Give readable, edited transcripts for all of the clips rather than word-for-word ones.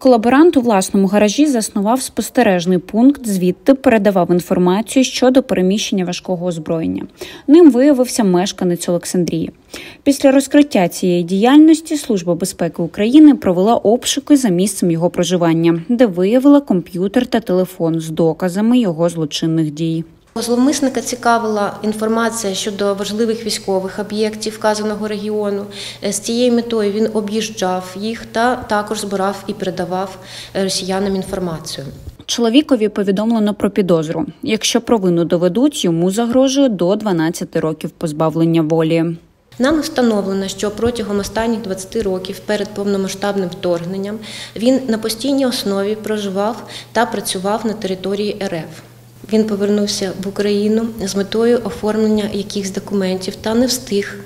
Колаборант у власному гаражі заснував спостережний пункт, звідти передавав інформацію щодо переміщення важкого озброєння. Ним виявився мешканець Олександрії. Після розкриття цієї діяльності Служба безпеки України провела обшуки за місцем його проживання, де виявила комп'ютер та телефон з доказами його злочинних дій. Зловмисника цікавила інформація щодо важливих військових об'єктів вказаного регіону. З цією метою він об'їжджав їх та також збирав і передавав росіянам інформацію. Чоловікові повідомлено про підозру. Якщо провину доведуть, йому загрожує до 12 років позбавлення волі. Нам встановлено, що протягом останніх 20 років перед повномасштабним вторгненням він на постійній основі проживав та працював на території РФ. Він повернувся в Україну з метою оформлення якихось документів та не встиг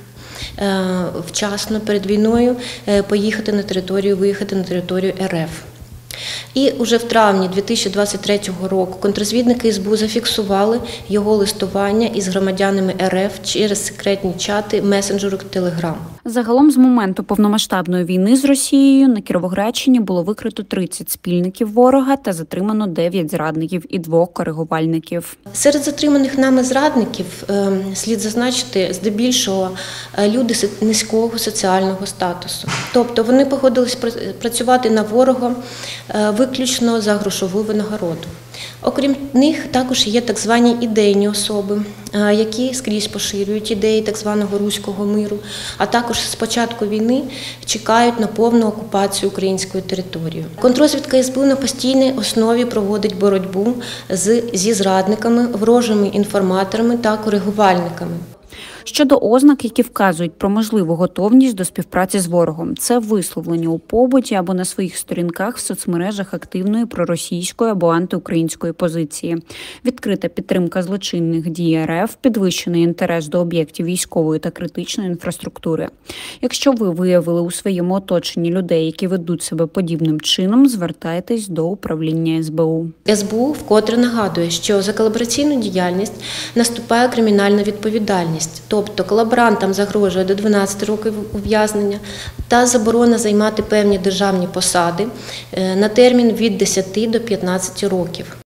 вчасно перед війною виїхати на територію РФ. І уже в травні 2023 року контррозвідники СБУ зафіксували його листування із громадянами РФ через секретні чати месенджеру Telegram. Загалом з моменту повномасштабної війни з Росією на Кіровоградщині було викрито 30 спільників ворога та затримано 9 зрадників і 2 коригувальників. Серед затриманих нами зрадників слід зазначити здебільшого люди низького соціального статусу. Тобто вони погодились працювати на ворога виключно за грошову винагороду. Окрім них також є так звані ідейні особи, які скрізь поширюють ідеї так званого руського миру, а також з початку війни чекають на повну окупацію української території. Контррозвідка СБУ на постійній основі проводить боротьбу зі зрадниками, ворожими інформаторами та коригувальниками. Щодо ознак, які вказують про можливу готовність до співпраці з ворогом. Це висловлення у побуті або на своїх сторінках в соцмережах активної проросійської або антиукраїнської позиції, відкрита підтримка злочинних дій РФ, підвищений інтерес до об'єктів військової та критичної інфраструктури. Якщо ви виявили у своєму оточенні людей, які ведуть себе подібним чином, звертайтесь до управління СБУ. СБУ вкотре нагадує, що за колабораційну діяльність наступає кримінальна відповідальність. Тобто колаборантам загрожує до 12 років ув'язнення та заборона займати певні державні посади на термін від 10 до 15 років.